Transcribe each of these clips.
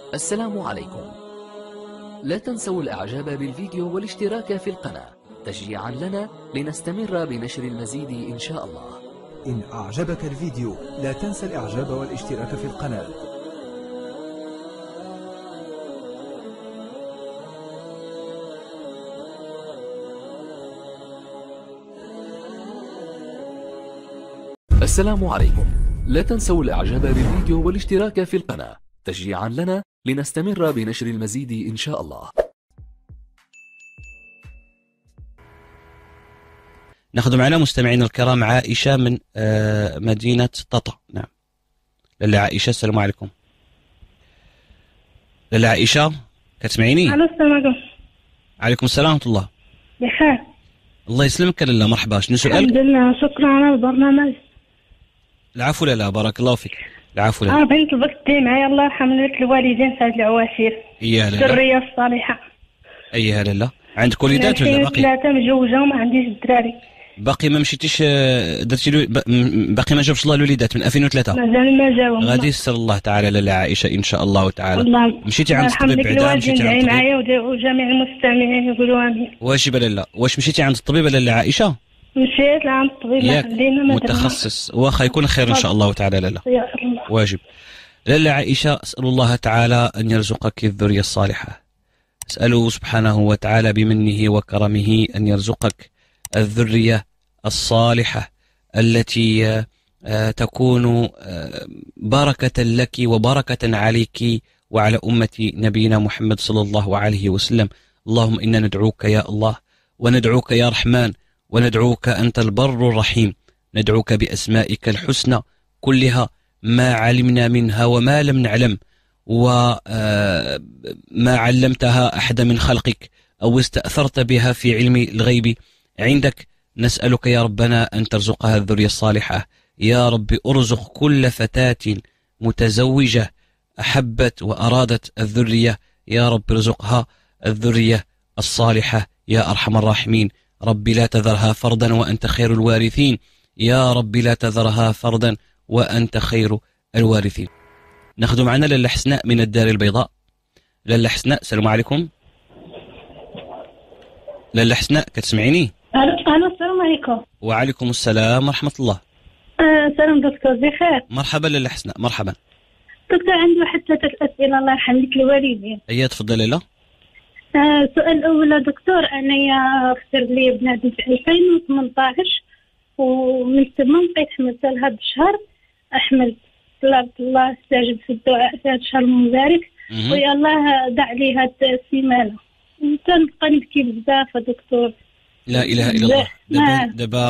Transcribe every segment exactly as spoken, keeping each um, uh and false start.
السلام عليكم. لا تنسوا الاعجاب بالفيديو والاشتراك في القناة تشجيعا لنا لنستمر بنشر المزيد ان شاء الله. إن أعجبك الفيديو لا تنسى الإعجاب والاشتراك في القناة. السلام عليكم. لا تنسوا الاعجاب بالفيديو والاشتراك في القناة تشجيعا لنا لنستمر بنشر المزيد ان شاء الله. ناخذ معنا مستمعينا الكرام عائشة من مدينة ططا. نعم لاله عائشة، السلام عليكم. لاله عائشة كتسمعيني؟ الو السلام عليكم. عليكم السلام ورحمة الله. بخير الله يسلمك لاله، مرحبا. شنو سؤالك؟ الحمد لله، شكرا على البرنامج. العفو لاله، بارك الله فيك. العفو لاله. اه بغيت نطلبك تدعي معايا الله يرحم لك الوالدين في هذه العواشر. اييه لاله. الذرية الصالحة. اييه لاله. عندك وليدات ولا باقي؟ ثلاثة متزوجة وما عنديش الدراري. باقي ما مشيتيش درتي لو... باقي ما جابش الله الوليدات من ألفين وثلاثة؟ مازال ما جاو. غادي يسر الله تعالى لاله عائشة ان شاء الله تعالى. الله مشيتي عند الطبيب بعدا؟ مشيتي عند الطبيب؟ معايا وجميع المستمعين يقولوا امين. واجب لاله. واش مشيتي عند الطبيب لاله عائشة؟ مشيت لعند الطبيب ما خلينا ما متخصص، واخا يكون خير ان شاء الله تعالى لاله. يا الله. واجب. لاله عائشة، اسال الله تعالى ان يرزقك الذرية الصالحة. اساله سبحانه وتعالى بمنه وكرمه ان يرزقك الذرية الصالحة التي تكون بركة لك وبركة عليك وعلى أمة نبينا محمد صلى الله عليه وسلم. اللهم إنا ندعوك يا الله، وندعوك يا رحمن، وندعوك أنت البر الرحيم. ندعوك بأسمائك الحسنى كلها، ما علمنا منها وما لم نعلم، وما علمتها أحد من خلقك أو استأثرت بها في علم الغيب عندك. نسألك يا ربنا أن ترزقها الذرية الصالحة. يا رب ارزق كل فتاة متزوجة أحبت وأرادت الذرية، يا رب ارزقها الذرية الصالحة يا أرحم الراحمين. رب لا تذرها فردا وأنت خير الوارثين. يا رب لا تذرها فردا وأنت خير الوارثين. ناخذ معنا لاله حسناء من الدار البيضاء. لاله حسناء، السلام عليكم. لاله حسناء كتسمعيني؟ الو السلام عليكم. وعليكم السلام ورحمة الله. آه سلام دكتور، بخير؟ مرحبا لاله حسناء، مرحبا دكتور. عندي واحد ثلاثة أسئلة الله يرحم لك الوالدين. أيوة تفضل لاله. آه السؤال الأول دكتور، أنا خسر لي بنادم في ألفين وثمنطاش، ومن ثم بقيت حملت لهذا الشهر. حملت طلبت الله استجب في الدعاء في هذا الشهر المبارك، ويا الله دع لي هذه السيمانة. تنبقى نبكي بزاف دكتور. لا اله الا الله. دابا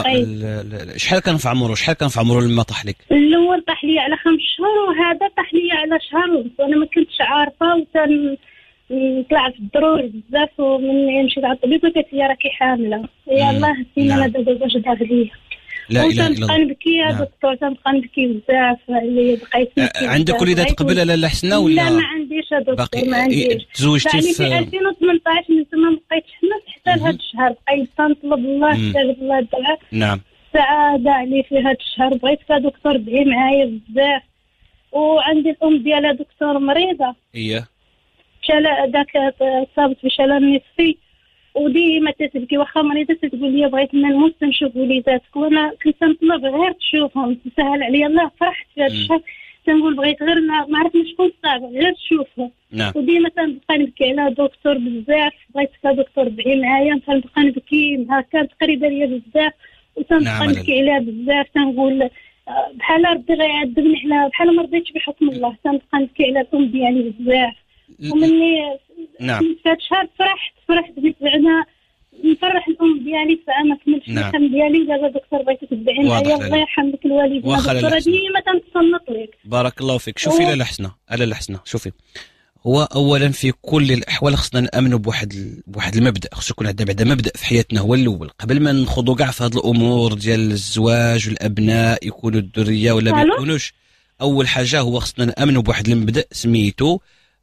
دابا شحال كان في عمره؟ شحال كان في عمره لما طاح لك؟ الاول طاح لي على خمس شهور، وهذا طاح لي على شهر ونص، وانا ما كنتش عارفه، وكان طلع في الضرور بزاف. ومن مشيت على الطبيب قالت لي راكي حامله. يا الله السيمانه دابا باش دار ليا. لا اله الا الله. تنبقى نبكي يا دكتور، تنبقى نبكي بزاف. اللي بقيت عندك وليدات قبل لاله حسناء ولا؟ لا ما عنديش يا دكتور، ما عنديش. تزوجتي في ألفين وثمنطاش، من ثم ما بقيتش حملت حتى لهذا الشهر. بقيت تنطلب الله استجب الله الدعاء. نعم. سعادة علي في هذا الشهر. بغيتك يا دكتور ادعي معايا بزاف. وعندي الام ديالها دكتور مريضه. اييه. شلل داك صابت بشلل نصفي، وديما تتبكي. واخا مريضه تقول لي بغيت نموت نشوف وليداتك، وانا كنت نطلب غير تشوفهم. تسهل عليا الله. فرحت في هذا الشهر، تنقول بغيت غير ما عرفت شكون صعب غير تشوفهم. نعم. وديما تنبقى نبكي على دكتور بزاف. بغيتك يا دكتور ادعي معايا. تنبقى نبكي هكا قريبه ليا بزاف، وتنبقى نعم نبكي عليها بزاف. تنقول بحال ربي غيعذبني على بحال ما رضيتش بحكم الله. تنبقى نبكي على الام ديالي بزاف. ومني نعم في هذا الشهر فرحت فرحت زعما نفرح الام ديالي، فانا كملت الحمد ديالي. دابا دكتور بغيتك تدعي معايا الله يرحم لك الوالدين. دكتور ديما تنتصنت لك. بارك الله فيك. شوفي لاله حسناء، لاله حسناء شوفي، هو اولا في كل الاحوال خصنا نامنوا بواحد بواحد المبدا. خصو يكون عندنا بعدا مبدا في حياتنا هو الاول، قبل ما نخوضوا كاع في هذه الامور ديال الزواج والابناء يكونوا الذريه ولا ما يكونوش. اول حاجه هو خصنا نامنوا بواحد المبدا سميتو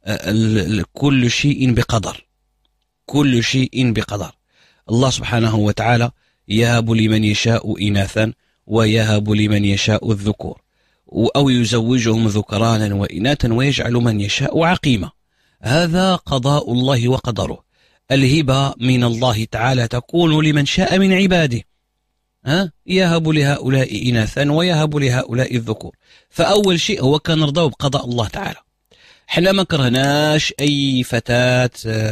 كل شيء بقدر. كل شيء بقدر. الله سبحانه وتعالى يهب لمن يشاء إناثا ويهب لمن يشاء الذكور، أو يزوجهم ذكرانا وإناثا ويجعل من يشاء عقيما. هذا قضاء الله وقدره. الهبة من الله تعالى تكون لمن شاء من عباده، ها يهب لهؤلاء إناثا ويهب لهؤلاء الذكور. فأول شيء هو كان نرضى بقضاء الله تعالى. احنا ما كرهناش أي فتاة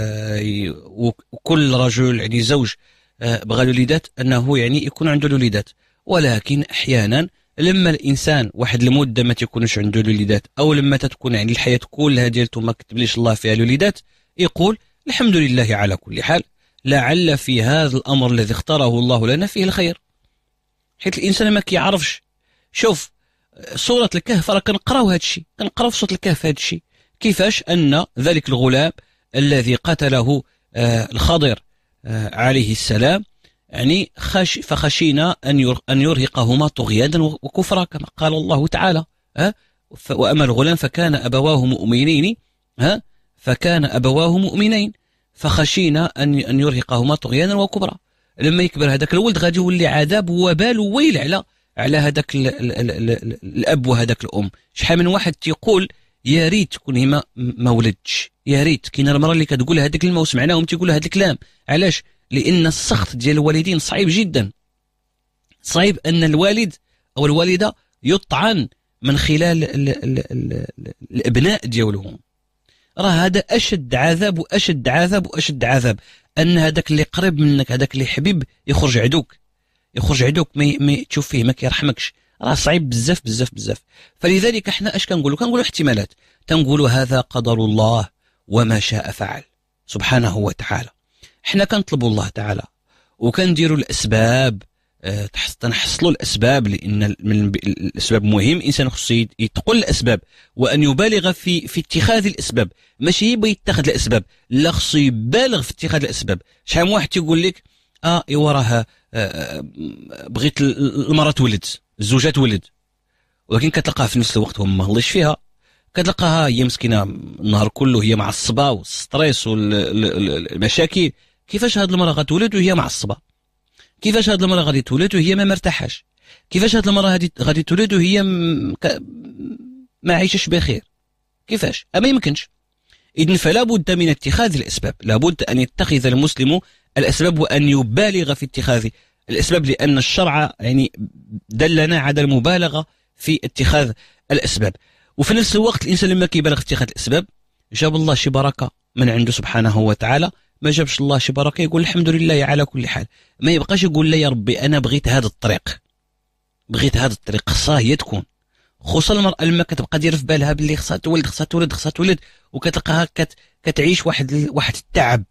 وكل رجل يعني زوج بغى الوليدات أنه يعني يكون عنده الوليدات، ولكن أحيانا لما الإنسان واحد المدة ما تكونش عنده الوليدات، أو لما تكون يعني الحياة كلها ديالته ما كتبليش الله فيها الوليدات، يقول الحمد لله على كل حال، لعل في هذا الأمر الذي اختاره الله لنا فيه الخير، حيث الإنسان ما كيعرفش. شوف سورة الكهف راه كنقراو هذا الشيء، كنقراو في سورة الكهف هذا الشيء، كيفاش أن ذلك الغلام الذي قتله آه الخضر آه عليه السلام يعني خش فخشينا أن أن يرهقهما طغيانا وكفرا كما قال الله تعالى. ها وأما الغلام فكان أبواه مؤمنين، ها فكان أبواه مؤمنين فخشينا أن أن يرهقهما طغيانا وكفرا. لما يكبر هذاك الولد غادي يولي عذاب وبال وويل على على هذاك الأب وهذاك الأم. شحال من واحد تيقول يا ريت تكون هي ما, ما ولدتش، يا ريت. كاين المرأة اللي كتقول هذيك الكلمة وسمعناهم تيقول هذا الكلام. علاش؟ لأن السخط ديال الوالدين صعيب جدا، صعيب أن الوالد أو الوالدة يطعن من خلال ال ال ال الأبناء ديالهم. راه هذا أشد عذاب وأشد عذاب وأشد عذاب، أن هذاك اللي قريب منك هذاك اللي حبيب يخرج عدوك، يخرج عدوك ما, ما تشوف فيه ما كيرحمكش. راه صعيب بزاف بزاف بزاف. فلذلك احنا اش كنقولوا؟ كنقولوا احتمالات، تنقولوا هذا قدر الله وما شاء فعل سبحانه وتعالى. احنا كنطلبوا الله تعالى وكنديروا الاسباب، اه تنحصلوا الاسباب، لان من الاسباب مهم. الانسان خصو يتقل الاسباب وان يبالغ في في اتخاذ الاسباب، ماشي يبغي يتخذ الاسباب، لا خصو يبالغ في اتخاذ الاسباب. شحال من واحد تيقول لك اه ايوا راه اه بغيت المراه تولد، الزوجه تولد، ولكن كتلقاها في نفس الوقت هو ما غليش فيها، كتلقاها هي مسكينه النهار كله هي معصبه والستريس والمشاكل. كيفاش هاد المراه غتولد وهي معصبه؟ كيفاش هاد المراه غادي تولد وهي ما مرتاحاش؟ كيفاش هاد المراه غادي تولد وهي ما عايشش بخير؟ كيفاش؟ اما يمكنش. اذن فلا بد من اتخاذ الاسباب، لابد ان يتخذ المسلم الاسباب وان يبالغ في اتخاذ الاسباب، لان الشرع يعني دلنا على المبالغه في اتخاذ الاسباب. وفي نفس الوقت الانسان لما كيبالغ في اتخاذ الاسباب جاب الله شي بركه من عنده سبحانه وتعالى، ما جابش الله شي بركه يقول الحمد لله على كل حال. ما يبقاش يقول لا يا ربي انا بغيت هذا الطريق، بغيت هذا الطريق، خصها هي تكون. خصوصا المراه لما كتبقى دايره في بالها باللي خصها تولد خصها تولد خصها تولد، وكتلقاها كت كتعيش واحد واحد التعب،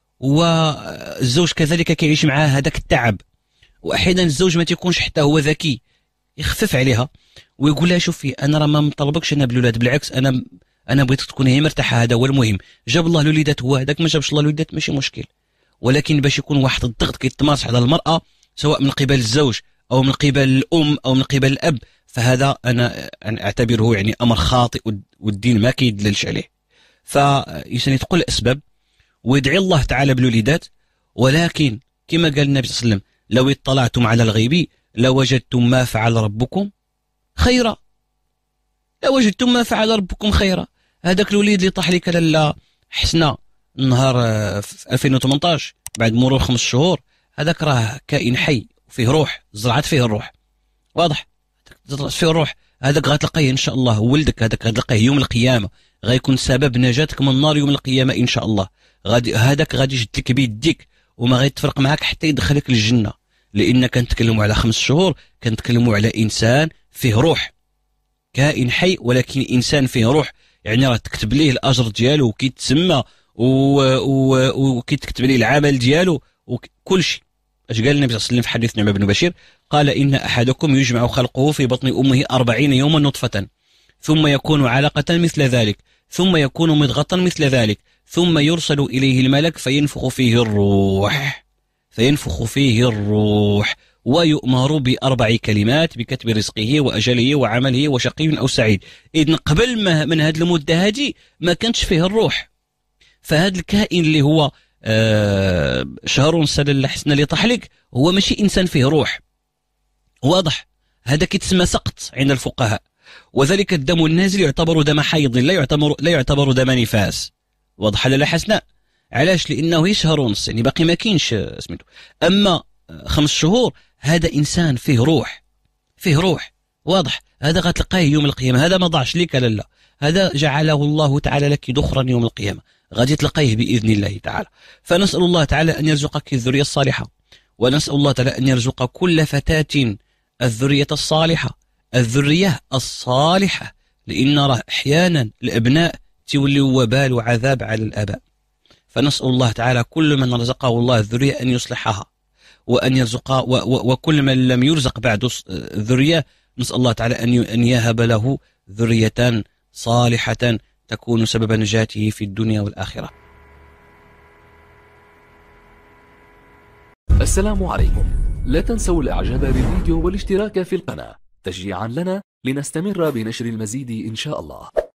والزوج كذلك كيعيش معاه هذاك التعب. واحيانا الزوج ما تيكونش حتى هو ذكي، يخفف عليها ويقول لها شوفي انا راه ما مطلبكش انا بالولاد، بالعكس انا انا بغيتك تكون هي مرتاحه، هذا هو المهم. جاب الله الوليدات هو هذاك، ما جابش الله الوليدات ماشي مشكل، ولكن باش يكون واحد الضغط كيتمارس على المراه سواء من قبل الزوج او من قبل الام او من قبل الاب، فهذا انا اعتبره يعني امر خاطئ والدين ما كيدللش عليه. فالانسان يتقل الاسباب ويدعي الله تعالى بالوليدات، ولكن كما قال النبي صلى الله عليه وسلم لو اطلعتم على الغيب لوجدتم ما فعل ربكم خيرا، لوجدتم ما فعل ربكم خيرا. هذاك الوليد اللي طاح لك لاله حسنه النهار في ألفين وثمانطاش بعد مرور خمس شهور، هذاك راه كائن حي وفيه روح، زرعت فيه الروح، واضح؟ زرعت فيه الروح، هذاك غتلقيه ان شاء الله ولدك، هذاك غتلقيه يوم القيامه غيكون سبب نجاتك من النار يوم القيامه ان شاء الله. غادي هذاك غادي يشدك بيديك وما غيتفرق معاك حتى يدخلك للجنه، لان كنتكلموا على خمس شهور، كنتكلموا على انسان فيه روح، كائن حي ولكن انسان فيه روح، يعني راه تكتب ليه الاجر ديالو وكيتسمى وكيتكتب ليه العمل ديالو وكل شيء. اش قال النبي صلى الله عليه وسلم في حديث نعمان بن بشير؟ قال ان احدكم يجمع خلقه في بطن امه أربعين يوما نطفه ثم يكون علقه مثل ذلك ثم يكون مضغه مثل ذلك ثم يرسل اليه الملك فينفخ فيه الروح فينفخ فيه الروح ويؤمر بأربع كلمات بكتب رزقه وأجله وعمله وشقي أو سعيد. إذن قبل ما من هذه المدة هذه ما كانش فيه الروح، فهذا الكائن اللي هو آه شهر سل حسن اللي طاح لك هو ماشي إنسان فيه روح، واضح؟ هذا كيتسمى سقط عند الفقهاء، وذلك الدم النازل يعتبر دم حيض لا يعتبر لا يعتبر دم نفاس، واضح لا حسناء. علاش؟ لانه يشهر ونص، يعني باقي ما كاينش سميتو. اما خمس شهور هذا انسان فيه روح، فيه روح واضح. هذا غتلقاه يوم القيامه، هذا ما ضاعش لك، لا لا، هذا جعله الله تعالى لك ذخرا يوم القيامه، غادي تلقيه باذن الله تعالى. فنسال الله تعالى ان يرزقك الذريه الصالحه، ونسال الله تعالى ان يرزق كل فتاه الذريه الصالحه، الذريه الصالحه، لان راه احيانا الابناء تولوا وبال وعذاب على الاباء. فنسال الله تعالى كل من رزقه الله الذريه ان يصلحها، وان يرزق وكل من لم يرزق بعد الذريه نسال الله تعالى ان ان يهب له ذريه صالحه تكون سبب نجاته في الدنيا والاخره. السلام عليكم. لا تنسوا الاعجاب بالفيديو والاشتراك في القناة تشجيعا لنا لنستمر بنشر المزيد ان شاء الله.